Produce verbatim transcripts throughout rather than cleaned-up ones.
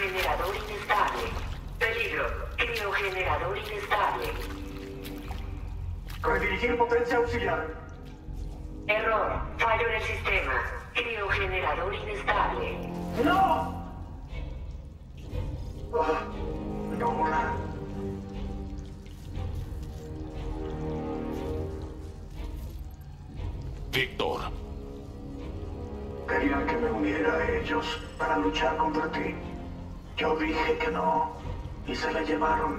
Criogenerador inestable. Peligro. Criogenerador inestable. Redirigir potencia auxiliar. Error. Fallo en el sistema. Criogenerador inestable. ¡No! Ah, Nora. Víctor. Querían que me uniera a ellos para luchar contra ti. Yo dije que no. Y se la llevaron.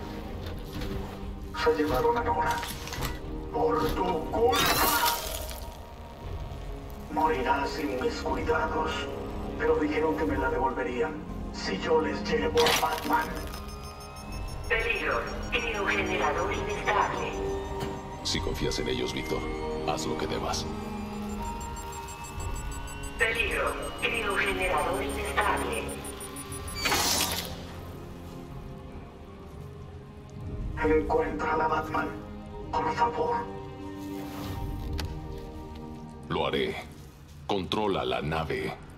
Se llevaron a Nora. Por tu culpa. Morirá sin mis cuidados. Pero dijeron que me la devolverían si yo les llevo a Batman. Peligro. Criogenerador inestable. Si confías en ellos, Víctor, haz lo que debas. Peligro. Criogenerador inestable. Encuentra a la Batman. Por favor. Lo haré. Controla la nave.